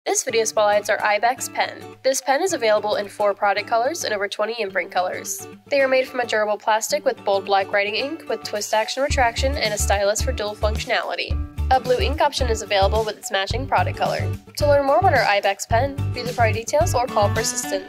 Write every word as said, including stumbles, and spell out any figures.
This video spotlights our iBex pen. This pen is available in four product colors and over twenty imprint colors. They are made from a durable plastic with bold black writing ink with twist action retraction and a stylus for dual functionality. A blue ink option is available with its matching product color. To learn more about our iBex pen, view the product details or call for assistance.